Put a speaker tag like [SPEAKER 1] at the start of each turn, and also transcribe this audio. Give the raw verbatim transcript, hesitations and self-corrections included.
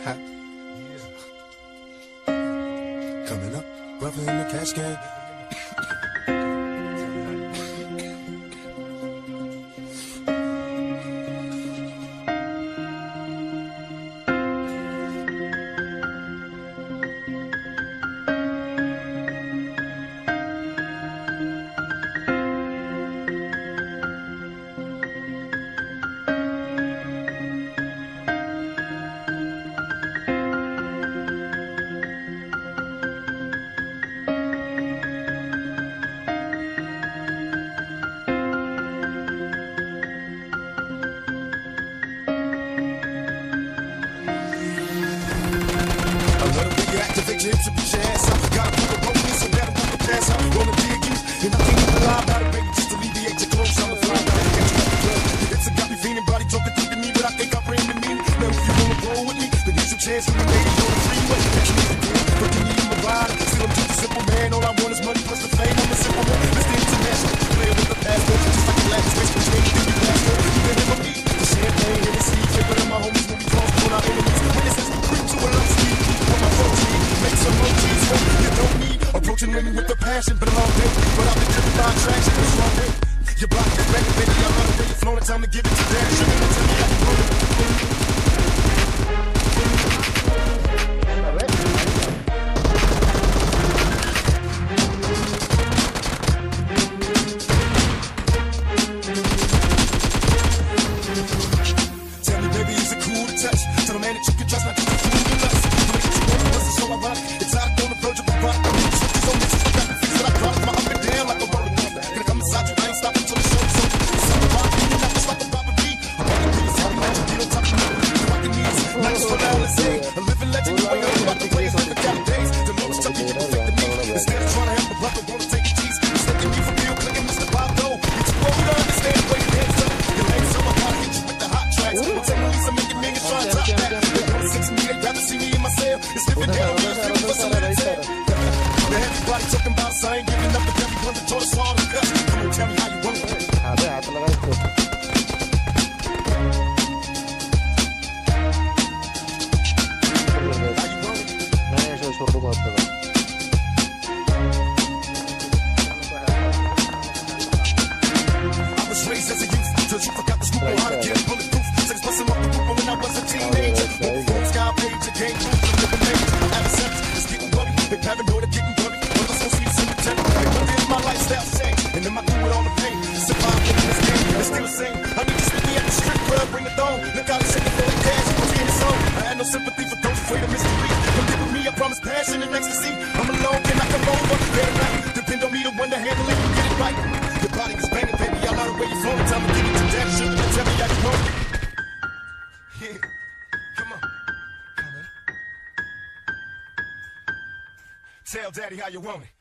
[SPEAKER 1] Coming up, brother in the cash can. Activate your hips and put your ass up. Gotta put a roll in so that'll put the pass out. Wanna dig you, and I can't even lie about it, baby. Just alleviate your clothes on the fly. Gotta catch you at the club. Your hips have got me feeling, body talking through to me, but I think I bring the meaning. Now if you wanna roll with me, then here's your chance for the ladies on the freeway. Catch me again, but can you even my ride? Still I'm just a simple man. All I want is money plus the fame. I'm a simple man, Mister International. Player with the passport, just like the last switch between anything you pass for. You been in my beat, the champagne, Hennessy, favorite of my homies when we cross, pull our enemies. Witnesses, creep to a low speed, on my phone. Make some emojis, so you don't need approaching women with the passion, but I'm all day. But I've been driven by attraction, it's wrong way. Your body is ready, baby, I love the way you're flowing. Time to give it to that. Sugar, tell me how you want it. Tell me, baby, is it cool to touch? Tell the man that you can trust, not just a fool to lust. Make it you want it, it's so ironic. It's out on the verge of a rock. I'm just switches on this, I got the fix that I drop my up and down like a roller coaster. Gonna come inside you, I ain't stopping till the show's over. It's all about me, not just like a robbery. I'm gonna be as happy that you get on top of me. You rockin' these, not just for now, let's say. A living legend, you ain't heard about the players like the Cali days. The most chucky you can fake the me. Instead of trying to help a brother, wanna take a tease. Mistaking me for real, clicking Mister Bob Doe. It's your roll to understand the way your head's up. Your legs up, I gotta hit you with the hot tracks. Don't take me, some make it millions trying to top that. They wanna six me, they'd rather see me in my cell. It's living down, it's living for some little tail. Now everybody talking about us, I ain't giving up, but everyone that told us all the cuts. Come on, tell me how you want it. How you want it? I was raised as a youth, till you forgot the scoop on how to get bulletproof. Sex busting off the roof when I was a teenager. Sky page, a game proof, living major. Adolescence is getting bloody, big paranoid of getting bloody. One of us gon' see the cemetery. One day my lifestyle change, and then I do it all the pain. Survive in this game, it's still the same. I need to spit me at the strip club, bring it on. Look out, shaking for the cash, put me in the zone. I had no sympathy for those afraid of mystery. Come live with me, I promise passion and ecstasy. I'm alone, can I come over? Better not depend on me to one to handle it, you get it right. Your body is banging, baby, I love the way you're flowing. Time to give it to that shit, and tell me how you want it. Yeah, come on, come on. Tell daddy how you want it.